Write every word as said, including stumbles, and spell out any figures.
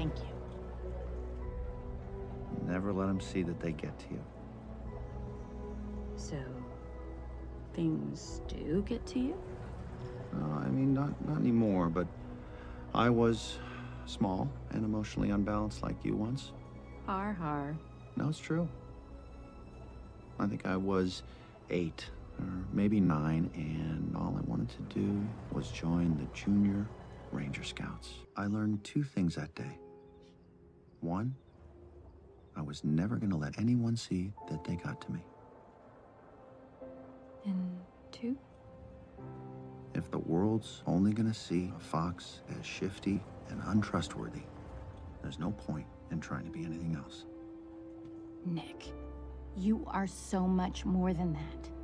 Thank you. Never let them see that they get to you. So, things do get to you? Uh, I mean, not, not anymore, but I was small and emotionally unbalanced like you once. Har har. No, it's true. I think I was eight or maybe nine, and all I wanted to do was join the Junior Ranger Scouts. I learned two things that day. One, I was never going to let anyone see that they got to me. And two? If the world's only going to see a fox as shifty and untrustworthy, there's no point in trying to be anything else. Nick, you are so much more than that.